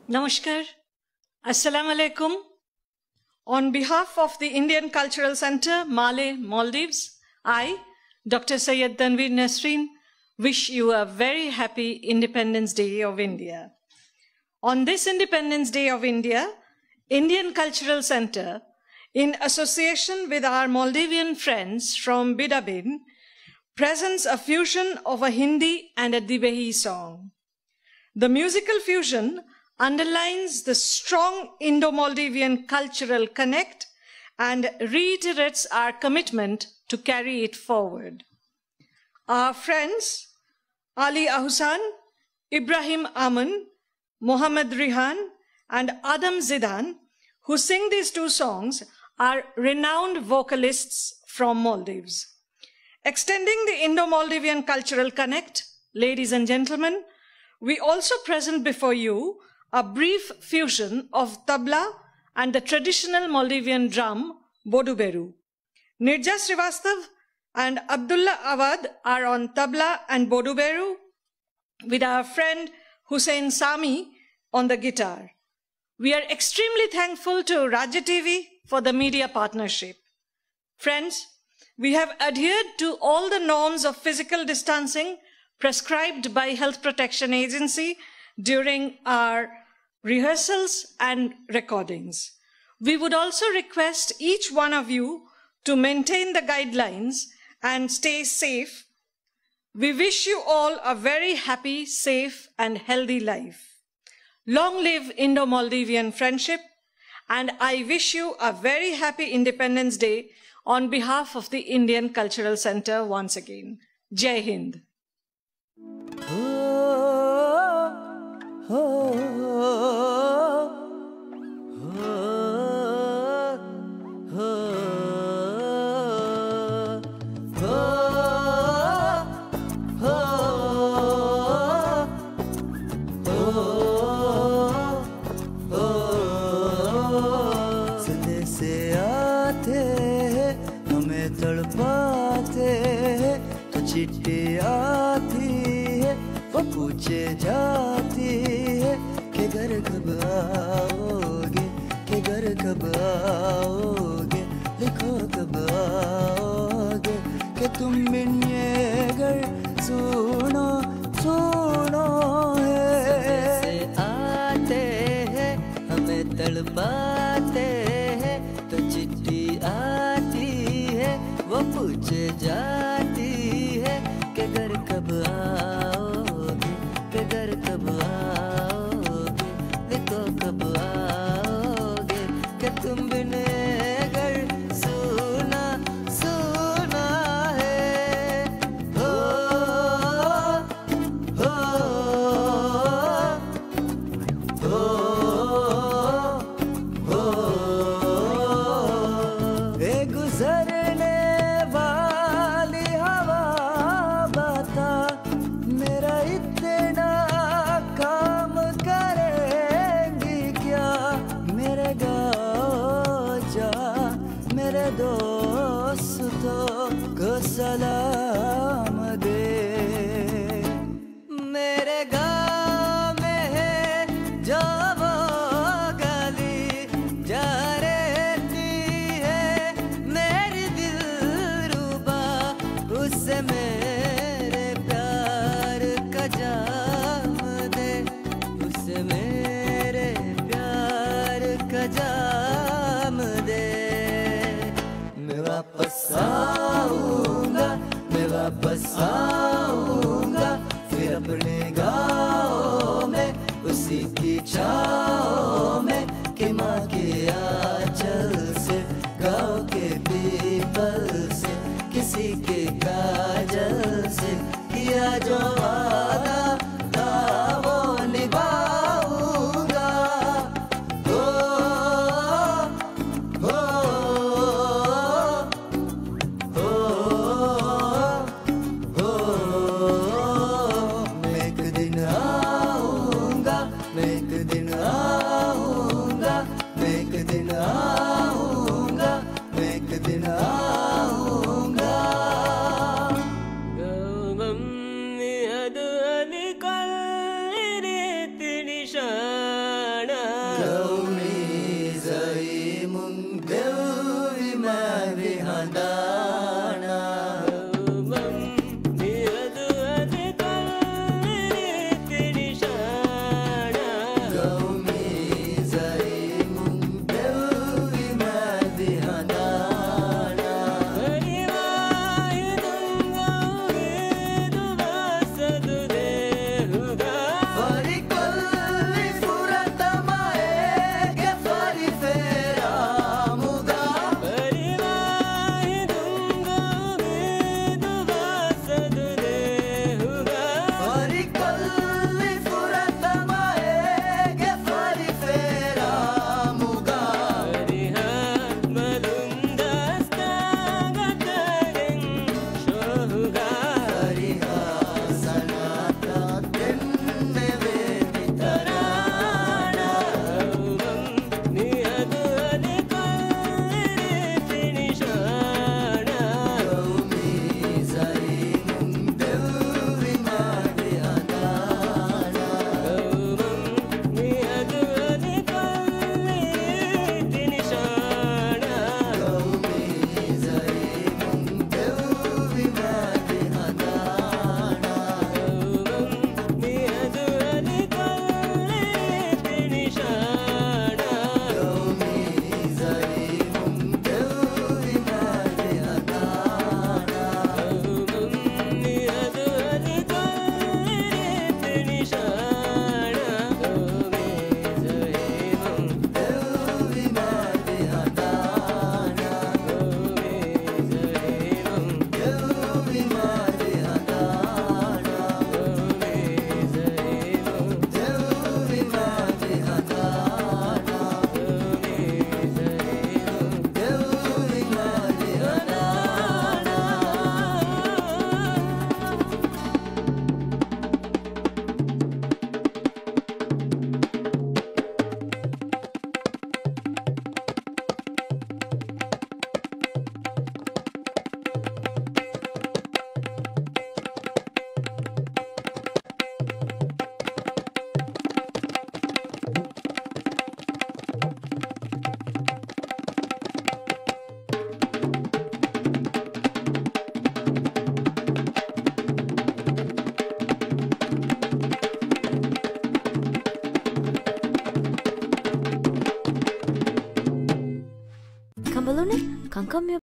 Namaskar. Assalamu alaikum. On behalf of the Indian Cultural Center, Malé, Maldives, I, Dr. Syed Tanveer Nasreen, wish you a very happy Independence Day of India. On this Independence Day of India, Indian Cultural Center, in association with our Maldivian friends from Bidabin, presents a fusion of a Hindi and a Divehi song. The musical fusion underlines the strong Indo-Maldivian cultural connect and reiterates our commitment to carry it forward. Our friends, Ali Ahusan, Ibrahim Aman, Mohammad Rihan, and Adam Zidan, who sing these two songs, are renowned vocalists from Maldives. Extending the Indo-Maldivian cultural connect, ladies and gentlemen, we also present before you a brief fusion of tabla and the traditional Maldivian drum, Boduberu. Nirja Srivastav and Abdullah Awad are on tabla and Boduberu, with our friend Hussein Sami on the guitar. We are extremely thankful to Raja TV for the media partnership. Friends, we have adhered to all the norms of physical distancing prescribed by Health Protection Agency during our rehearsals and recordings. We would also request each one of you to maintain the guidelines and stay safe. We wish you all a very happy, safe, and healthy life. Long live Indo-Maldivian friendship, and I wish you a very happy Independence Day on behalf of the Indian Cultural Center once again. Jai Hind. चिट्ठी आती है वो पूछे जाती है कि घर कब आओगे, कि घर कब आओगे, लिखो कब आओगे, कि तुम बिन ये घर सुनो सुनो है। से आते हैं हमें तड़पाते हैं, तो चिट्ठी आती है वो पूछे जाती है कि घर कब आओगे, कि घर कब आओगे, देखो कब आओगे, कि तुम बिन घर सुना सुना है। हो हो हो हो ए गुजरने वाली हवा बता, मेरा इतना काम करेंगी क्या, मेरे गाँव जा मेरे दोस्तों को सलाम दे। मेरे गाँव में है जो वो गली जा रहती है मेरी दिलरुबा, उससे मेरे प्यार का जाम दे, उससे मेरे प्यार का जाम दे। मैं वापस आऊंगा, मैं वापस आऊंगा, फिर अपने गाँव में उसी की छाँव में, कि माँ के आंचल से, गाँव के पीपल से, किसी के काजल से किया जो वादा था वो निभाऊंगा। हो हो हो हो मैं एक दिन आऊंगा, मैं एक दिन come here.